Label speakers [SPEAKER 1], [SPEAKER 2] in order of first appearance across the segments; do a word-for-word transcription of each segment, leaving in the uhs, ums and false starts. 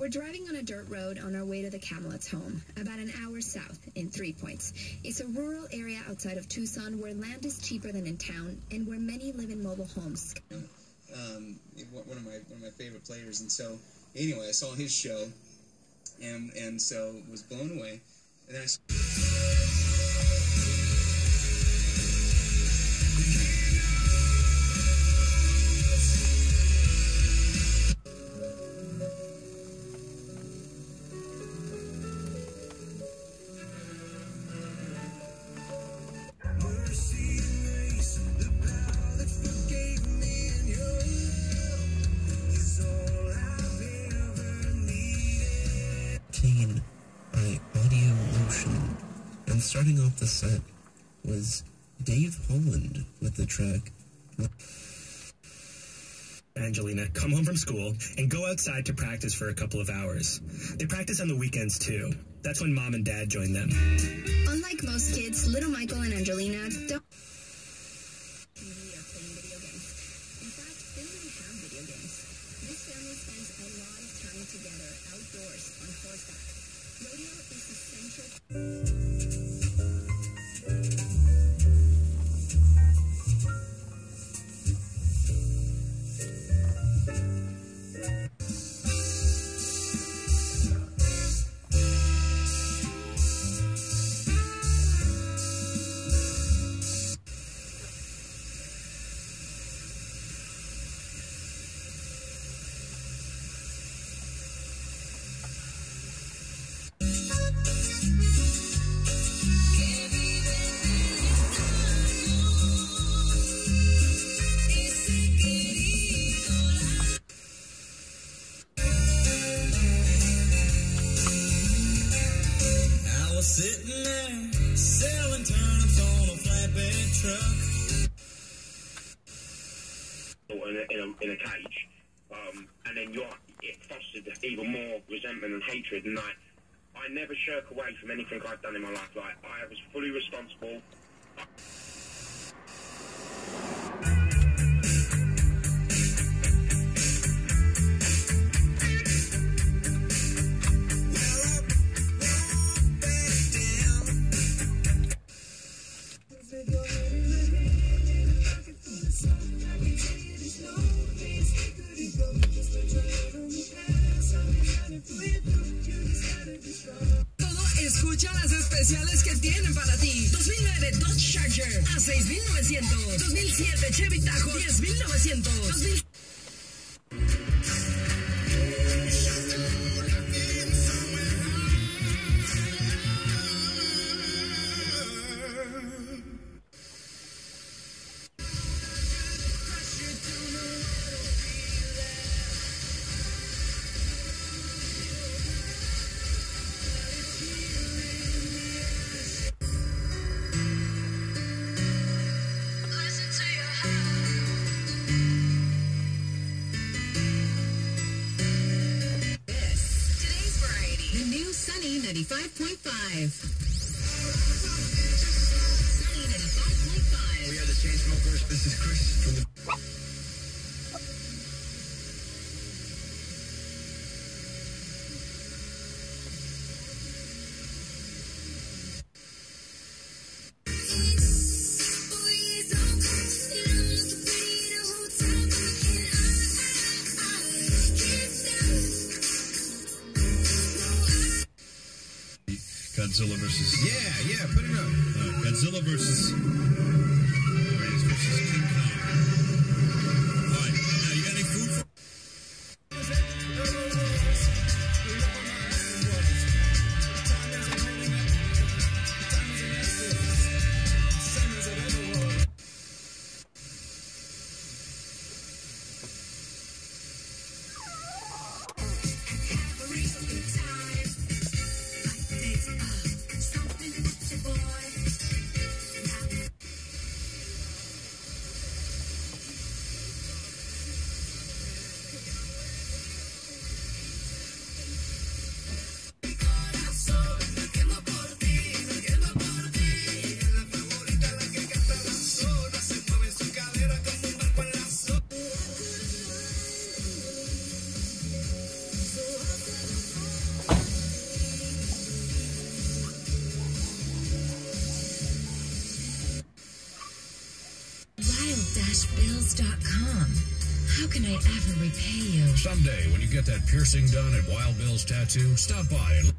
[SPEAKER 1] driving on a dirt road on our way to the Camelot's home, about an hour south in Three Points. It's a rural area outside of Tucson where land is cheaper than in town and where many live in mobile homes.
[SPEAKER 2] Um, one of my one of my favorite players, and so anyway, I saw his show, and and so was blown away, and then I saw
[SPEAKER 3] starting off the set was Dave Holland with the track
[SPEAKER 4] Angelina come home from school and go outside to practice for a couple of hours. They practice on the weekends too. That's when mom and dad join them.
[SPEAKER 1] Unlike most kids, little Michael and Angelina don't T V or playing video games. In fact, they don't even have video games. This family spends a lot of time together outdoors on horseback. Rodeo is essential.
[SPEAKER 5] Sitting there, selling turnips on a flatbed truck. In a, in a, in a cage, um, and then you're, it fostered even more resentment and hatred, and like, I never shirk away from anything I've done in my life. Like, I was fully responsible.
[SPEAKER 6] Escucha las especiales que tienen para ti. dos mil nueve Dodge Charger a seis mil novecientos. dos mil siete Chevy Tahoe diez mil novecientos. dos mil ninety-five point five. Sunny ninety-five point five.
[SPEAKER 7] We are the Chainsmokers. This is Chris from the...
[SPEAKER 8] Godzilla versus... Yeah, yeah, put it up. Uh, Godzilla versus... versus King Kong. All right, now you got any food for...
[SPEAKER 6] wish bills dot com. How can I ever repay you?
[SPEAKER 8] Someday, when you get that piercing done at Wild Bill's Tattoo, stop by and...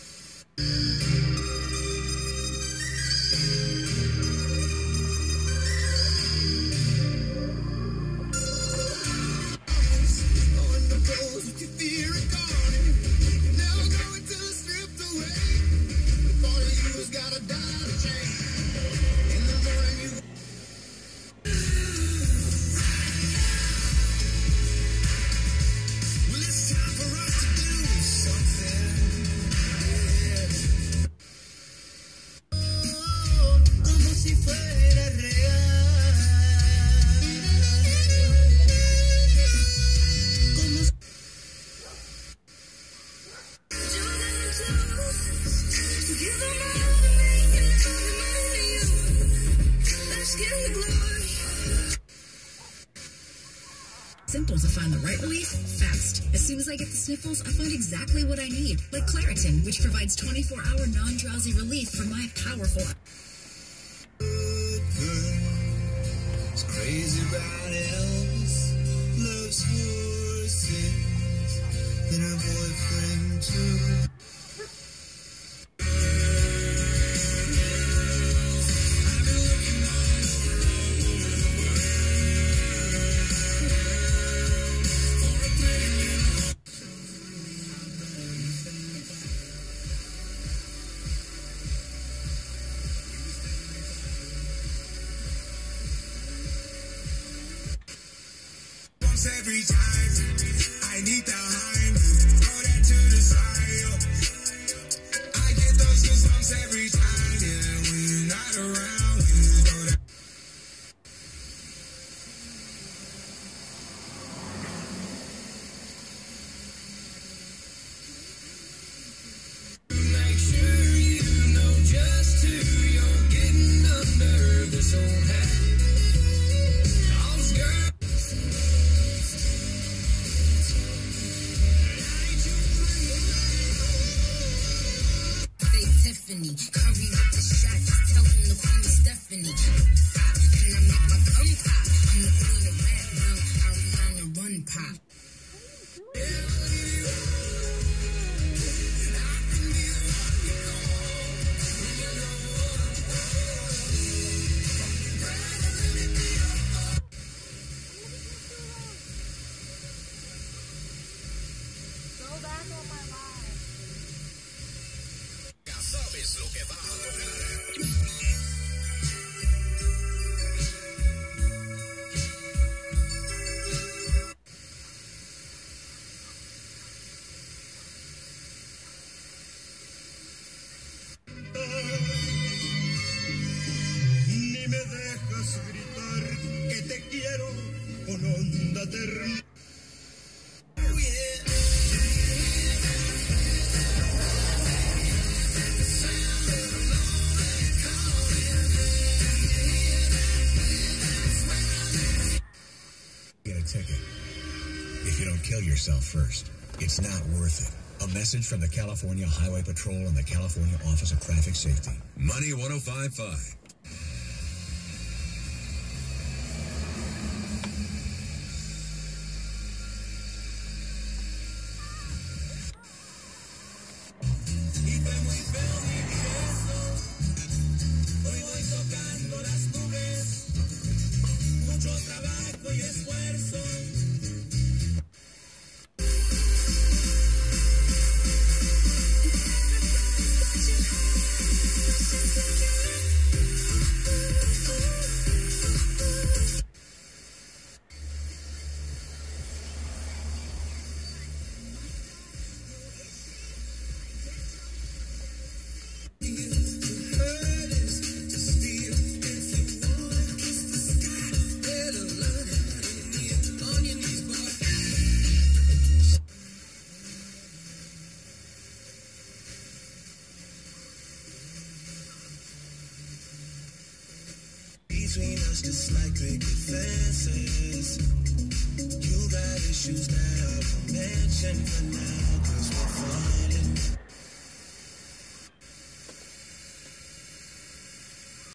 [SPEAKER 6] Simple to find the right relief fast. As soon as I get the sniffles, I find exactly what I need, like Claritin, which provides twenty-four hour non-drowsy relief for my powerful...
[SPEAKER 7] It's crazy about Elvis, loves horses, and her boyfriend too. Every time I need the hind, throw that to the side. I get those goosebumps every time, yeah. When you're not around, you throw that. Make sure you know just who you're getting under this old hat. Those girls.
[SPEAKER 6] Tiffany, curry with the shot, just tell him to call me Stephanie. Pop, can I make my gum pop? I'm the queen of rap, young, I'm on the run pop.
[SPEAKER 1] Go back on my life.
[SPEAKER 7] Sabes lo que va a lograr. Ni me dejas gritar que te quiero con onda terrenal.
[SPEAKER 9] Get a ticket. If you don't kill yourself first, it's not worth it. A message from the California Highway Patrol and the California Office of Traffic Safety.
[SPEAKER 8] Money one oh five point five.
[SPEAKER 7] Between us, just like picket fences. You got issues now, I won't mention for now, cause we're falling.